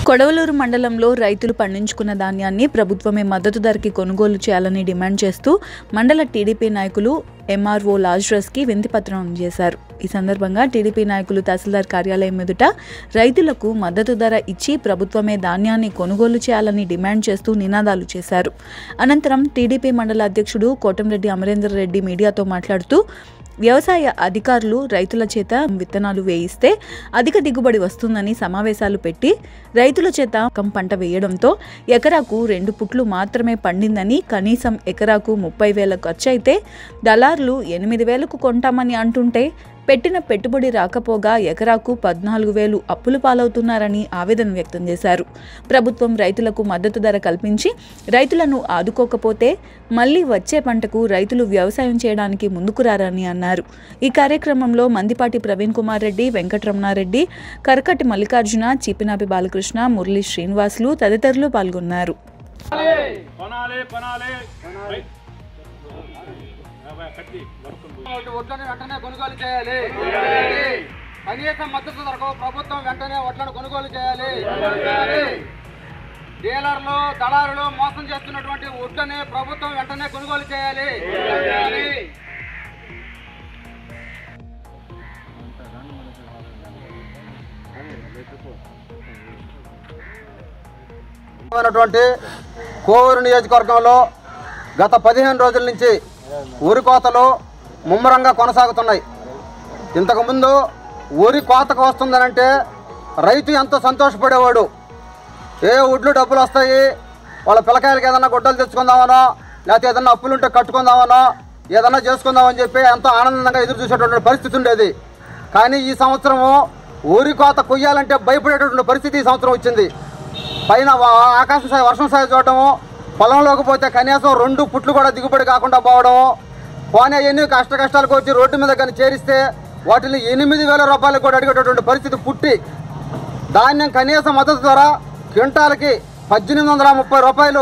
కొడవలూరు మండలంలో రైతులు పండించుకున్న ధాన్యాన్ని ప్రభుత్వమే మద్దతు ధరకి కొనుగోలు చేయాలని డిమాండ్ చేస్తూ మండల టీడీపీ నాయకులు ఎంఆర్ఓ లాజ్రస్కి వినతిపత్రం అందజేశారు. ఈ సందర్భంగా టీడీపీ నాయకులు తహసీల్దార్ కార్యాలయం ఎదుట రైతులకు మద్దతు ధర ఇచ్చి ప్రభుత్వమే ధాన్యాన్ని కొనుగోలు చేయాలని డిమాండ్ చేస్తూ నినాదాలు చేశారు. అనంతరం టీడీపీ మండల అధ్యక్షుడు కోటంరెడ్డి అమరేందర్ రెడ్డి మీడియాతో మాట్లాడుతూ వ్యవసాయ అధికారులు రైతుల చేత విత్తనాలు వేయిస్తే అధిక దిగుబడి వస్తుందని సమావేశాలు పెట్టి రైతుల చేత పంట వేయడంతో ఎకరాకు 2 పుట్లు మాత్రమే పండిందని, కనీసం ఎకరాకు 30,000 ఖర్చు అయితే దళారులు 8,000కు కొంటామని అంటుంటే పెట్టిన పెట్టుబడి రాకపోగా ఎకరాకు 14,000 అప్పులు పాలవుతున్నారని ఆవేదన వ్యక్తం చేశారు. ప్రభుత్వం రైతులకు మద్దతు ధర కల్పించి రైతులను ఆదుకోకపోతే మళ్లీ వచ్చే పంటకు రైతులు వ్యవసాయం చేయడానికి ముందుకు రారని అన్నారు. ఈ కార్యక్రమంలో మందిపాటి ప్రవీణ్ కుమార్ రెడ్డి, వెంకటరమణారెడ్డి, కరకటి మల్లికార్జున, చీపినాపి బాలకృష్ణ, మురళీ శ్రీనివాసులు తదితరులు పాల్గొన్నారు. వెంటనే కొనుగోలు చేయాలి. కనీస మద్దతు ధరకు ప్రభుత్వం వెంటనే వడ్లను కొనుగోలు చేయాలి. డీలర్లు, దళారులు మోసం చేస్తున్నటువంటి వడ్లని ప్రభుత్వం వెంటనే కొనుగోలు చేయాలి. కోవూరు నియోజకవర్గంలో గత 15 రోజుల నుంచి ఊరి కోతలు ముమ్మరంగా కొనసాగుతున్నాయి. ఇంతకుముందు ఊరి కోతకు వస్తుందనంటే రైతు ఎంతో సంతోషపడేవాడు. ఏ ఒడ్లు డబ్బులు వస్తాయి, వాళ్ళ పిల్లకాయలకి ఏదన్నా గుడ్డలు తెచ్చుకుందామనో, లేకపోతే ఏదన్నా అప్పులుంటే కట్టుకుందామనో, ఏదన్నా చేసుకుందామని చెప్పి ఎంతో ఆనందంగా ఎదురు చూసేటువంటి పరిస్థితి ఉండేది. కానీ ఈ సంవత్సరము ఊరి కోత కొయ్యాలంటే భయపడేటటువంటి పరిస్థితి ఈ సంవత్సరం వచ్చింది. పైన ఆకాశం స్థాయి వర్షం స్థాయి చూడటము, పొలంలోకి పోతే కనీసం 2 పుట్లు కూడా దిగుబడి కాకుండా పోవడము, పోనీ ఎన్ని కష్టాలకు వచ్చి రోడ్డు మీద కానీ చేరిస్తే వాటిని 8,000 రూపాయలు కూడా అడిగేటటువంటి పరిస్థితి పుట్టి, ధాన్యం కనీస మద్దతు ధర క్వింటాల్కి 1,830 రూపాయలు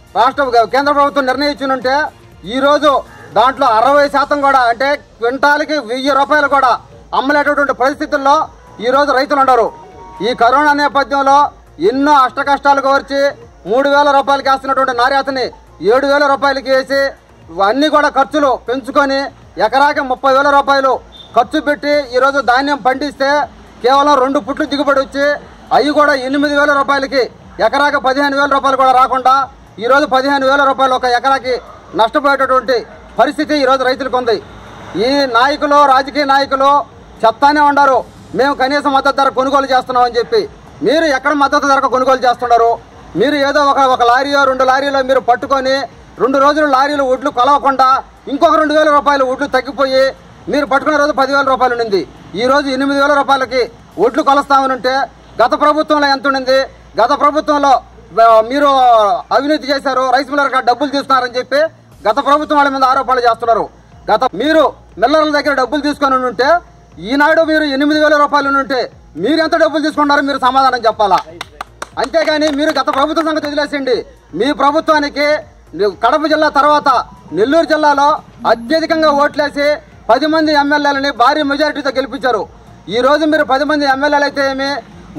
కేంద్ర ప్రభుత్వం నిర్ణయించుంటే ఈరోజు దాంట్లో 60% కూడా, అంటే క్వింటాల్కి 1,000 రూపాయలు కూడా అమ్మలేటటువంటి పరిస్థితుల్లో ఈరోజు రైతులు ఉన్నారు. ఈ కరోనా నేపథ్యంలో ఎన్నో కష్టాలకు వచ్చి 3,000 రూపాయలకి వేస్తున్నటువంటి నార్యాతని 7,000 రూపాయలకి వేసి అన్ని కూడా ఖర్చులు పెంచుకొని ఎకరాకి 30,000 రూపాయలు ఖర్చు పెట్టి ఈరోజు ధాన్యం పండిస్తే కేవలం 2 పుట్లు దిగుబడి వచ్చి అవి కూడా 8,000 రూపాయలకి ఎకరాకి 15,000 రూపాయలు కూడా రాకుండా ఈరోజు 15,000 రూపాయలు ఒక ఎకరాకి నష్టపోయేటటువంటి పరిస్థితి ఈరోజు రైతులకు ఉంది. ఈ నాయకులు, రాజకీయ నాయకులు చెప్తానే ఉన్నారు, మేము కనీస మద్దతు ధర కొనుగోలు చేస్తున్నామని చెప్పి. మీరు ఎక్కడ మద్దతు ధరకు కొనుగోలు చేస్తున్నారు? మీరు ఏదో ఒక లారీయో 2 లారీలో మీరు పట్టుకొని 2 రోజులు లారీలు ఒడ్లు కొలవకుండా ఇంకొక 2,000 రూపాయలు ఒడ్లు తగ్గిపోయి మీరు పట్టుకునే రోజు 10,000 రూపాయలు ఉండింది. ఈ రోజు 8,000 రూపాయలకి ఒడ్లు కొలుస్తామని ఉంటే గత ప్రభుత్వంలో ఎంత ఉండింది? గత ప్రభుత్వంలో మీరు అవినీతి చేశారు, రైస్ మిల్లర్ డబ్బులు తీసుకున్నారని చెప్పి గత ప్రభుత్వం వాళ్ళ మీద ఆరోపణలు చేస్తున్నారు. మీరు మిల్లర్ల దగ్గర డబ్బులు తీసుకొని ఉంటే ఈనాడు మీరు 8,000 రూపాయలు ఉంటే మీరు ఎంత డబ్బులు తీసుకున్నారో మీరు సమాధానం చెప్పాలా. అంతేగాని మీరు గత ప్రభుత్వ సంగతి వదిలేసండి. మీ ప్రభుత్వానికి కడప జిల్లా తర్వాత నెల్లూరు జిల్లాలో అత్యధికంగా ఓట్లేసి 10 మంది ఎమ్మెల్యేలని భారీ మెజారిటీతో గెలిపించారు. ఈ రోజు మీరు 10 మంది ఎమ్మెల్యేలు అయితే ఏమి,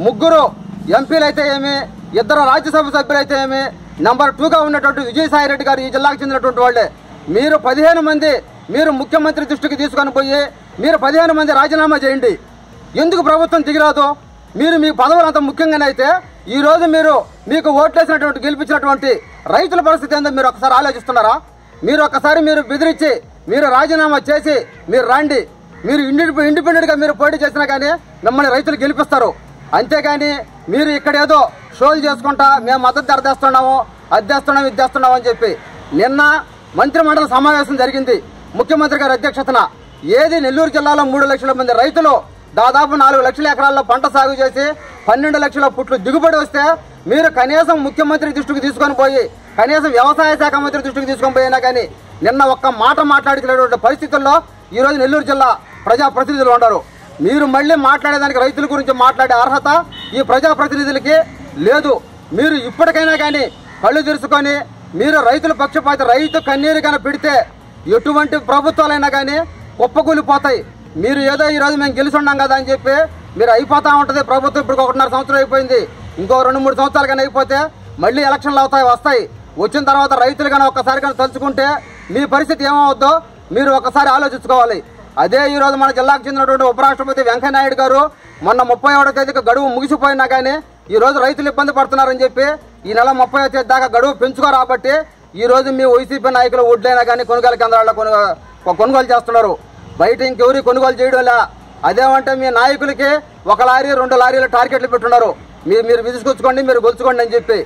3 ఎంపీలు అయితే ఏమి, 2 రాజ్యసభ సభ్యులు అయితే ఏమి, నెంబర్ 2గా ఉన్నటువంటి విజయసాయిరెడ్డి గారు ఈ జిల్లాకు చెందినటువంటి వాళ్ళే. మీరు 15 మంది మీరు ముఖ్యమంత్రి దృష్టికి తీసుకొని పోయి మీరు 15 మంది రాజీనామా చేయండి. ఎందుకు ప్రభుత్వం దిగిరాదు? మీరు మీ పదవులు అంత ముఖ్యంగానైతే ఈ రోజు మీకు ఓట్లేసినటువంటి గెలిపించినటువంటి రైతుల పరిస్థితి ఏందో మీరు ఒకసారి ఆలోచిస్తున్నారా? మీరు ఒక్కసారి మీరు బెదిరించి మీరు రాజీనామా చేసి మీరు రండి, మీరు ఇండిపెండెంట్గా మీరు పోటీ చేసినా కానీ మిమ్మల్ని రైతులు గెలిపిస్తారు. అంతేగాని మీరు ఇక్కడ ఏదో షోలు చేసుకుంటా మేము మద్దతు ధర తెస్తున్నాము, అది తెస్తున్నాము, ఇది తెస్తున్నాము అని చెప్పి. నిన్న మంత్రిమండలి సమావేశం జరిగింది ముఖ్యమంత్రి గారి అధ్యక్షతన. ఏది నెల్లూరు జిల్లాలో 3 లక్షల మంది రైతులు దాదాపు 4 లక్షల ఎకరాల్లో పంట సాగు చేసి 12 లక్షల పుట్లు దిగుబడి వస్తే మీరు కనీసం ముఖ్యమంత్రి దృష్టికి తీసుకొని పోయి, కనీసం వ్యవసాయ శాఖ మంత్రి దృష్టికి తీసుకొని పోయినా కానీ నిన్న ఒక్క మాట మాట్లాడుతున్నటువంటి పరిస్థితుల్లో ఈరోజు నెల్లూరు జిల్లా ప్రజాప్రతినిధులు ఉన్నారు. మీరు మళ్ళీ మాట్లాడేదానికి రైతుల గురించి మాట్లాడే అర్హత ఈ ప్రజాప్రతినిధులకి లేదు. మీరు ఇప్పటికైనా కానీ కళ్ళు తెరుచుకొని మీరు రైతుల పక్షపాతి, రైతు కన్నీరు కానీ పెడితే ఎటువంటి ప్రభుత్వాలైనా కానీ కుప్పకూలిపోతాయి. మీరు ఏదో ఈరోజు మేము గెలిచి ఉన్నాం కదా అని చెప్పి మీరు అయిపోతా ఉంటుంది. ప్రభుత్వం ఇప్పుడు 1.5 సంవత్సరం అయిపోయింది. ఇంకో 2-3 సంవత్సరాలు కానీ అయిపోతే మళ్ళీ ఎలక్షన్లు వస్తాయి. వచ్చిన తర్వాత రైతులు కానీ ఒక్కసారి కానీ తలుచుకుంటే మీ పరిస్థితి ఏమవుద్దో మీరు ఒకసారి ఆలోచించుకోవాలి. అదే ఈరోజు మన జిల్లాకు చెందినటువంటి ఉపరాష్ట్రపతి వెంకయ్యనాయుడు గారు మొన్న 31వ తేదీకి గడువు ముగిసిపోయినా కానీ ఈ రోజు రైతులు ఇబ్బంది పడుతున్నారని చెప్పి ఈ నెల 30వ తేదీ దాకా గడువు పెంచుకోరాబట్టి ఈ రోజు మీ వైసీపీ నాయకులు వడ్లైనా కానీ కొనుగోలు కేంద్రాల్లో కొనుగోలు చేస్తున్నారు. బయట ఇంకెవరి కొనుగోలు చేయడంలా. అదేమంటే మీ నాయకులకి 1 లారీ 2 లారీల టార్గెట్లు పెట్టున్నారు. మీరు తీసుకొచ్చుకోండి, మీరు గొలుచుకోండి అని చెప్పి.